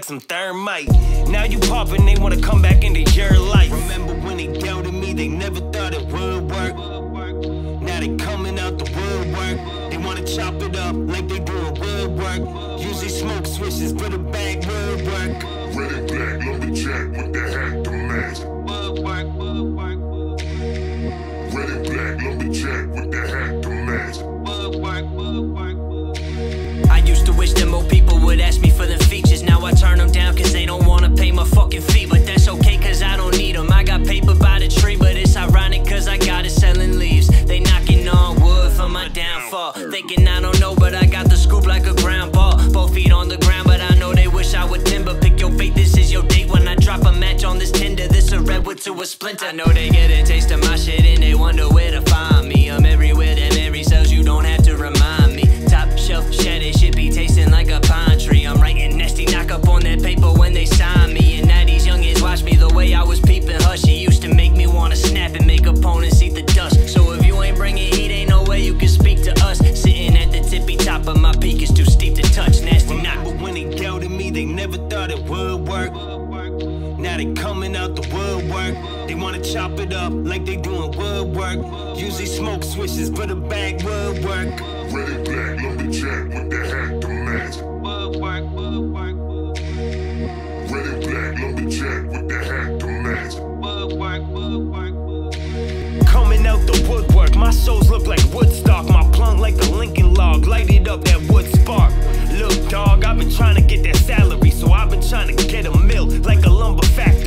some thermite. Now you poppin', they wanna come back into your life. Remember when they doubted me, they never thought it would work. Now they coming out the woodwork. They wanna chop it up like they doing woodwork. Usually smoke switches, but a bag would work. Red and black lumberjack with the hat to match. Woodwork, woodwork. Red and black lumberjack with the hat to match. Woodwork, woodwork. I used to wish that more people would ask me for the features. Now I turn them down cause they don't wanna pay my fucking fee. But that's okay cause I don't need them. I got paper by the tree, but it's ironic cause I got it selling leaves. They knocking on wood for my downfall. Thinking I don't know, but I got the scoop like a ground ball. Both feet on the ground, but I know they wish I would timber. Pick your fate, this is your date. When I drop a match on this Tinder, this a redwood to a splinter. I know they get a taste of my shit and they wonder where to find me. I'm everywhere that Mary sells, you don't have to remind me. Top shelf shit, shit be tasting like a pine tree. I'm writing nasty knock up on that paper when they sign me. And now these youngins watch me the way I was peeping hush. It used to make me wanna snap and make opponents eat the dust. So if you ain't bringing heat, ain't no way you can speak to us. Sitting at the tippy top of my peak is too steep to touch. Nasty knock. Remember when they doubted me, they never thought it would work. Now they coming out the woodwork. They wanna chop it up like they doing woodwork. Usually smoke switches, but a bag would work. Red and black lumberjack with the hat to match. Woodwork, woodwork. Red and black lumberjack with the hat to match. Woodwork, woodwork. Coming out the woodwork, my shows look like Woodstock. My plunk like a Lincoln log, lighted up that wood spark. Look dog, I've been trying to get that salary, so I've been trying to get a mill like a lumber factory.